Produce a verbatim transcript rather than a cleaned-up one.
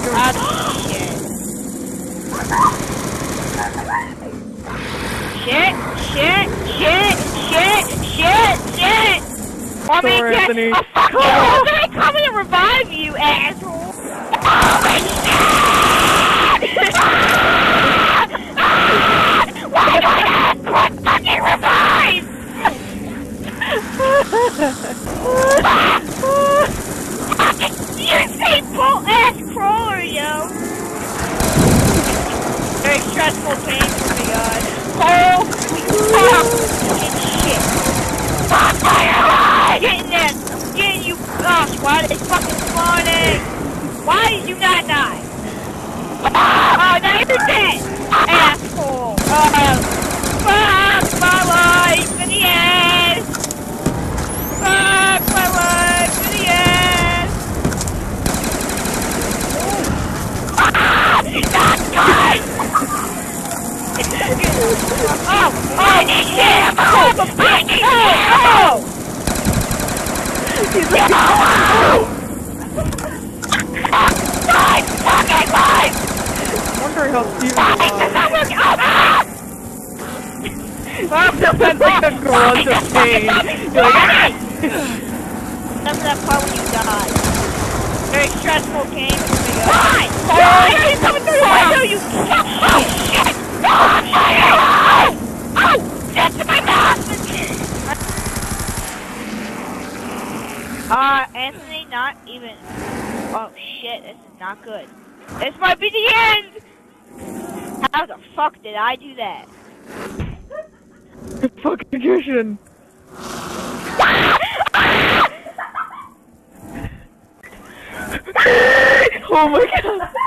Ah, shit. Shit, shit, shit, shit, shit, shit! Want me to Sorry, get- Anthony. Oh, fuck you! I'm gonna come in and revive you, asshole! Oh my shit! Why do I have to fucking revive? You people ass crawler, yo! Very stressful game for me, guys. Oh, fucking shit! Fuck my eye! Getting that! I'm getting you! Gosh, why are they fucking spawning? Why did you not die? Oh, now you're dead! Asshole! Oh, fuck my life in the ass! Fuck my life in the ass! Ah! Not good! Oh! I need ammo! I need ammo! He's like, oh! My fucking life! I'm wondering how Steven Why does died. that work? Oh! That's like a grunt of pain. You're like, Remember that part when you died. Very stressful game for me. Why? Why are you coming through? Why are you? Oh shit! Oh fire! Oh! Oh! That's my mouth! Uh, Anthony, not even. Oh shit! This is not good. This might be the end. How the fuck did I do that? fucking Christian. Oh my god.